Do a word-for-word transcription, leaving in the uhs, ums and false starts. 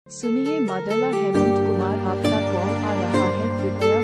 सुनिए माडला हेमंत कुमार आपका कॉल आ रहा है, कृपया